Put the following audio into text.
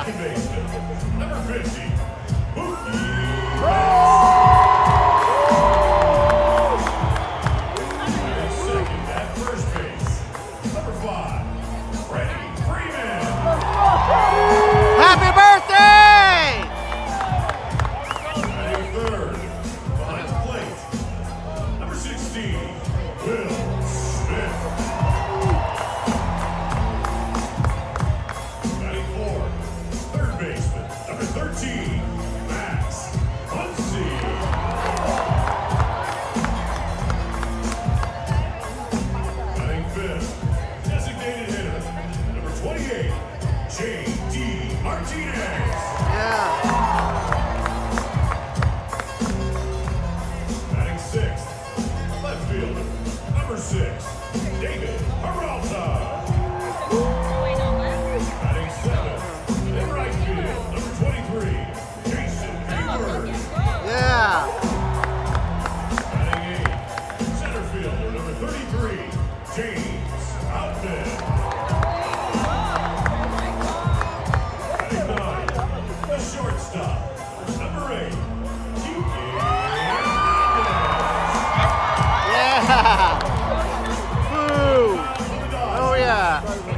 second baseman, number 50, Mookie and second at first base, number 5, Freddie Freeman. Happy birthday! Batting third, behind the plate, number 16, Will Smith. Batting fourth, third baseman, number 13, Max Muncy. Batting fifth, designated hitter, number 28, J.D. Martinez. Yeah. Batting sixth, left fielder, number 6, David Peralta. Batting seventh, in right field, number 23, Jason Hayward. Yeah. Batting eighth, center fielder, number 33, James Outman. Batting nine, the shortstop, number 8, Kiki Yeah. Woo. Hernandez. Oh yeah.